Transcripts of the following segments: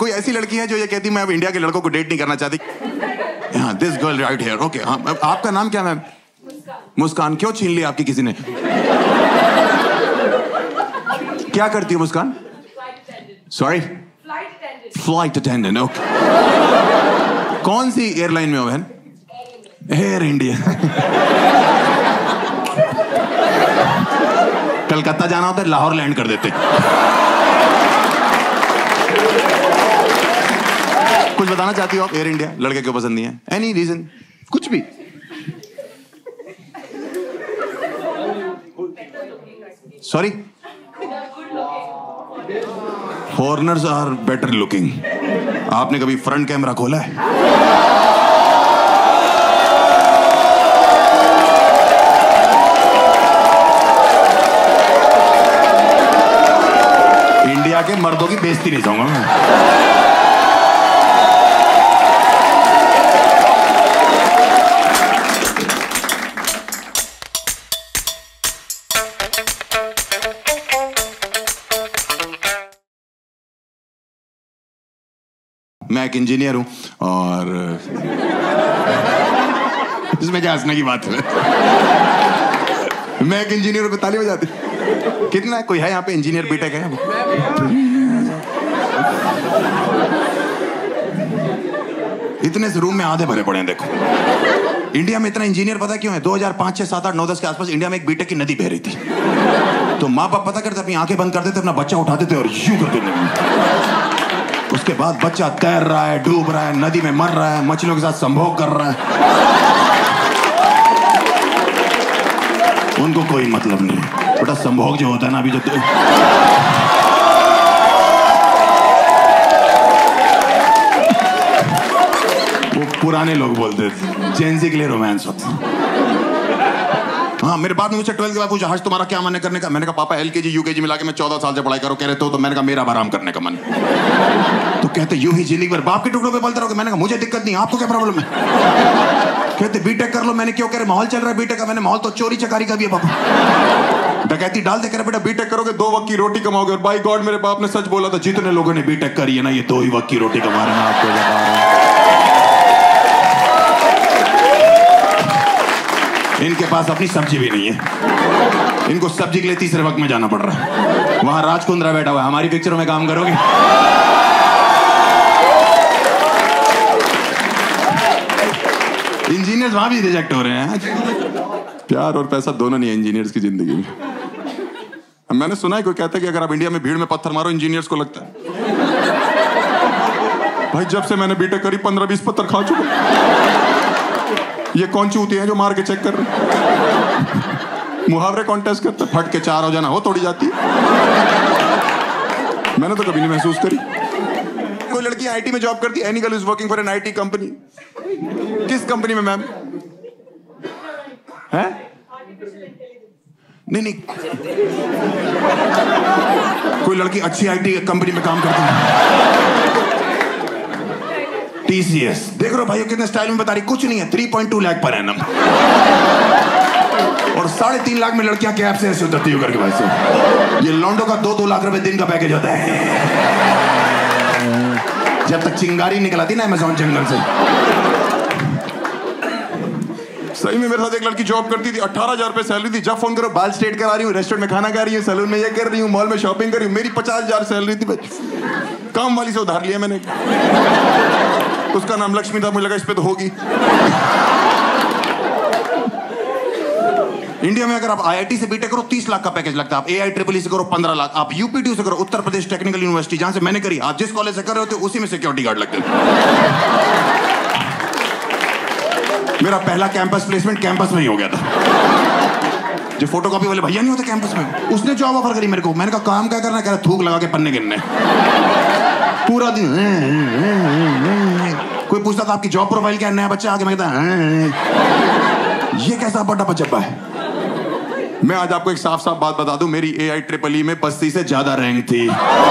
कोई ऐसी लड़की है जो ये कहती मैं अब इंडिया के लड़कों को डेट नहीं करना चाहती? हाँ, this girl right here. Okay, हाँ, आपका नाम क्या मैम? मुस्कान। क्यों छीन लिया आपकी किसी ने? क्या करती हो Muskan? Sorry, flight attendant. Okay, कौन सी एयरलाइन में हो बहन? Air India. कलकत्ता जाना होता है, लाहौर लैंड कर देते। कुछ बताना चाहती हो आप? एयर इंडिया लड़के क्यों पसंद नहीं है? Any reason? कुछ भी? Sorry, foreigners are better looking. आपने कभी फ्रंट कैमरा खोला है? इंडिया के मर्दों की बेइज्जती नहीं चाहूंगा मैं। मैं एक इंजीनियर हूं और इसमें क्या हंसने की बात है? मैं एक इंजीनियर हूं, ताली बजाती। कितना है? कोई है यहाँ पे इंजीनियर बीटेक है? इतने से रूम में आधे भरे पड़े हैं। देखो इंडिया में इतना इंजीनियर पता क्यों है? 2005, 6, 7, 8, 9, 10 के आसपास इंडिया में एक बीटेक की नदी बह रही थी। तो माँ बाप पता करते अपनी आंखें बंद कर देते, अपना बच्चा उठा देते और यूं कर देते। उसके बाद बच्चा तैर रहा है, डूब रहा है, नदी में मर रहा है, मछलियों के साथ संभोग कर रहा है। उनको कोई मतलब नहीं। बेटा संभोग जो होता है ना, अभी जो वो पुराने लोग बोलते थे, जेंजी के लिए रोमांस होता। हाँ, मेरे बाप ने मुझसे 12th के बाद पूछा, हर्ष तुम्हारा क्या मन है करने का? मैंने कहा पापा LKG UKG मिला के मैं 14 साल से पढ़ाई करूं। कह रहे तो मैंने कहा मेरा आराम करने का मन। तो कहते यूं ही जिंदगी भर बाप के टुकड़ों पे बोलते रहोगे। मैंने कहा मुझे दिक्कत नहीं, आपको क्या प्रॉब्लम है? कहते बीटेक कर लो। मैंने क्यों? कह रहे माहौल चल रहा है बीटेक का। मैंने माहौल तो चोरी चकारी का भी है पापा। डकैती डाल दे। कह रहे बेटा बीटेक करोगे 2 वक्त की रोटी कमाओगे। और बाय गॉड मेरे बाप ने सच बोला था, जितने लोगों ने बीटेक करी है ना, ये 2 ही वक्त की रोटी कमा रहे हैं। आपको बता रहा हूं, इनके पास अपनी सब्जी भी नहीं है। इनको सब्जी के लिए तीसरे वक्त में जाना पड़ रहा है। वहां राजकुंद्रा बैठा हुआ है, हमारी पिक्चरों में काम करोगे? इंजीनियर्स वहां भी रिजेक्ट हो रहे हैं। प्यार और पैसा दोनों नहीं है इंजीनियर्स की जिंदगी में। मैंने सुना है कोई कहता है कि अगर आप इंडिया में भीड़ में पत्थर मारो इंजीनियर्स को लगता है। भाई जब से मैंने बीटेक करी 15-20 पत्थर खा चुका। ये कौन चूती है जो मार के चेक कर रहे? मुहावरे कॉन्टेस्ट करते, फट के 4 हो जाना हो तोड़ी जाती। मैंने तो कभी नहीं महसूस करी। कोई लड़की IT में जॉब करती है। Any girl is working for an IT company. किस कंपनी में मैम? है? नहीं। कोई लड़की अच्छी IT कंपनी में काम करती है। TCS। देख रहे हो भाई कितने स्टाइल में बता रही। कुछ नहीं है, 3.2 लाख पर एनम। और 3.5 लाख में लड़कियां कैब से ऐसे उतरती हो करके भाई से। ये लॉन्डो का 2-2 लाख रुपए दिन का पैकेज होता है। जब तक चिंगारी निकल आती ना अमेज़न जंगल से। सही में मेरे साथ एक लड़की जॉब करती थी, 18,000 रुपए सैलरी थी। जब फोन करो बाल स्ट्रेट करा रही हूँ, रेस्टोरेंट में खाना खा रही हूँ, सैलून में ये कर रही हूँ, मॉल में शॉपिंग कर रही हूँ। मेरी 50,000 सैलरी थी। काम वाली से उधार लिया मैंने। उसका नाम लक्ष्मी था, मुझे लगा इस पे तो होगी। इंडिया में अगर आप IIT से बीटेक करो 30 लाख का पैकेज लगता है। आप AIEEE से करो 15 लाख। आप UPTU से करो, उत्तर प्रदेश टेक्निकल यूनिवर्सिटी, जहां से मैंने करी, आप जिस कॉलेज से कर रहे होते उसी में सिक्योरिटी गार्ड लगते थे। मेरा पहला कैंपस प्लेसमेंट कैंपस में ही हो गया था। जो फोटोकॉपी वाले भैया नहीं होते कैंपस में, उसने जॉब ऑफर करी मेरे को। मैंने कहा काम क्या करना? कह रहा थूक लगा के पन्ने गिनने। पूरा दिन कोई पूछता था आपकी जॉब प्रोफाइल क्या है? नया बच्चा आके मैं कहता ये कैसा बड़ा बच्चा है? मैं आज आपको एक साफ साफ बात बता दूं, मेरी AIEEE में 80 से ज्यादा रैंक थी।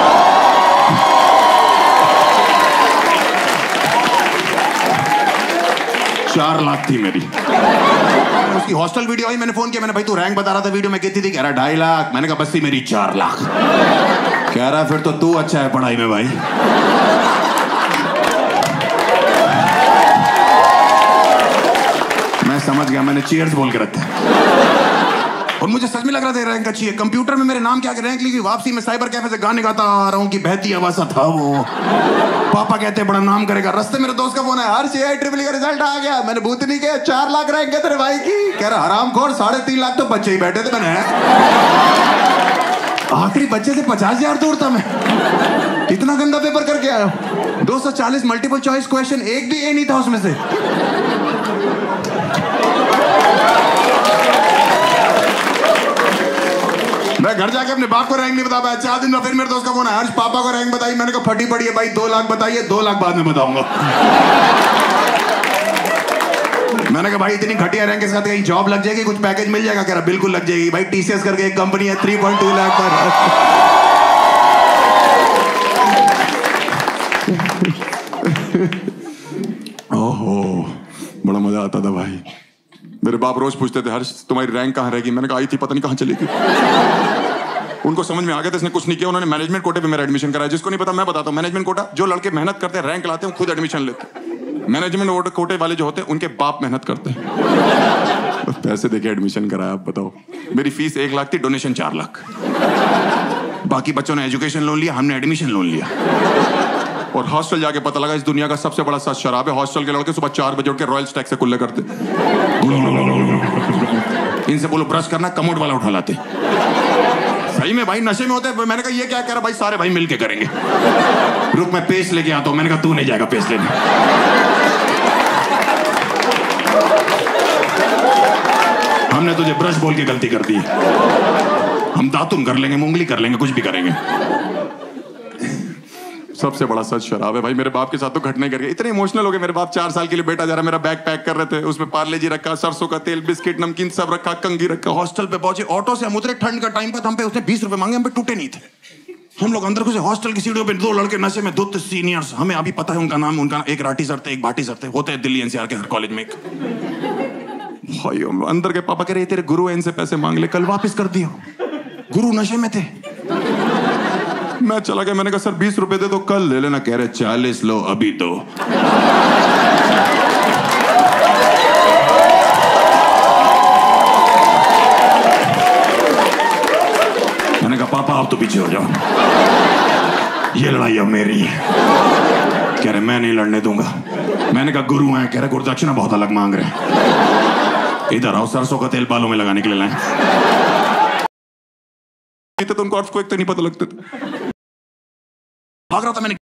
4 लाख थी मेरी। उसकी हॉस्टल वीडियो आई, मैंने फोन किया, मैंने भाई तू रैंक बता रहा था वीडियो में, कितनी थी? कह रहा 2.5 लाख। मैंने कहा बस थी मेरी 4 लाख। कह रहा फिर तो तू अच्छा है पढ़ाई में भाई। मैंने चीयर्स बोल के रखा है। और मुझे सच में लग रहा था रैंक अच्छी है। कंप्यूटर में मेरे नाम क्या रैंक लिखी, वापसी में साइबर कैफे से गाने गाता आ रहा हूँ कि बहती आवाज था वो। पापा कहते हैं बड़ा नाम करेगा। रास्ते मेरे दोस्त का फोन है, हर CI ट्रिपल का रिजल्ट आ गया। मैंने भूतनी के 4 लाख रैंक है तेरे भाई की। कह रहा हरामखोर 3.5 लाख तो बच्चे ही बैठे थे। मैंने आखिरी बच्चे से 50,000 दूर था मैं। इतना गंदा पेपर करके आया। 240 मल्टीपल चॉइस क्वेश्चन, एक भी ए नहीं था उसमें से। मैं घर जाके अपने बाप को रैंक नहीं बता पाया। 4 दिन में फिर मेरे दोस्त का फोन है, हर्ष पापा को रैंक बताई। मैंने कहा फटी पड़ी है भाई, 2 लाख बताइए, 2 लाख बाद में बताऊंगा। मैंने कहा भाई इतनी घटिया रैंक के साथ कहीं जॉब लग जाएगी, कुछ पैकेज मिल जाएगा? कह रहा बिल्कुल लग जाएगी भाई, TCS करके एक कंपनी है 3.2 लाख पर। ओहो बड़ा मजा आता था भाई। मेरे बाप रोज पूछते थे, हर्ष तुम्हारी रैंक कहाँ रहेगी? मैंने कहा आई थी, पता नहीं कहाँ चली गई। उनको समझ में आ गया था इसने कुछ नहीं किया। उन्होंने मैनेजमेंट कोटे पे मेरा एडमिशन कराया। जिसको नहीं पता मैं बताता हूँ, मैनेजमेंट कोटा जो लड़के मेहनत करते हैं, रैंक लाते हैं, खुद एडमिशन लेते हैं। मैनेजमेंट कोटे वाले जो होते हैं उनके बाप मेहनत करते हैं, बस पैसे देके एडमिशन कराया। आप बताओ, मेरी फीस 1 लाख थी, डोनेशन 4 लाख। बाकी बच्चों ने एजुकेशन लोन लिया, हमने एडमिशन लोन लिया। और हॉस्टल जाके पता लगा इस दुनिया का सबसे बड़ा सच शराब है। हॉस्टल के लड़के सुबह 4 बजे उठ के रॉयल स्टैग से कुल्ले करते। इनसे बोलो ब्रश करना, कमोड वाला उठा लाते। सही में भाई नशे में होते। मैंने कहा ये क्या कह रहा भाई, सारे भाई मिलके करेंगे। रुक मैं पेस्ट लेके आता हूं। मैंने कहा तू नहीं जाएगा पेस्ट लेने। हमने तुझे ब्रश बोल के गलती कर दी। हम दातुन कर लेंगे, मुंगली कर लेंगे, कुछ भी करेंगे। सबसे बड़ा सच शराब है भाई। मेरे बाप के साथ तो घटना कर गया। इतने इमोशनल हो गए मेरे बाप। 4 साल के लिए बेटा जा रहा, मेरा बैग पैक कर रहे थे, उसमें पार्ले जी रखा, सरसों का तेल, बिस्किट, नमकीन सब रखा, कंघी रखा। हॉस्टल पे पहुंचे, ऑटो से हम उतरे, ठंड का टाइम पर हम पे उसने 20 रुपए मांगे, हम पे टूटे नहीं थे। हम लोग अंदर घुसे, हॉस्टल की सीढ़ियों पे 2 लड़के नशे में, 2 सीनियर्स, हमें अभी पता है उनका नाम। उनका एक राठी सर थे, एक भाटी सर थे, होते हैं दिल्ली NCR के हर कॉलेज में। भाई अंदर के पापा कह रहे तेरे गुरु है, इनसे पैसे मांग ले, कल वापिस कर दियो। गुरु नशे में थे। मैं चला गया, मैंने कहा सर 20 रुपए दे दो, कल ले लेना। कह रहे 40 लो अभी तो। मैंने कहा पापा आप तो पीछे हो जाओ, ये लड़ाई अब मेरी है। कह रहे मैं नहीं लड़ने दूंगा। मैंने कहा गुरु हैं। कह रहे गुरुदक्षिणा बहुत अलग मांग रहे हैं। इधर आओ, सरसों का तेल बालों में लगाने के लिए लाए। तो उनको अर्थक्वेक तो नहीं पता लगते थे। भाग रहा था मैंने।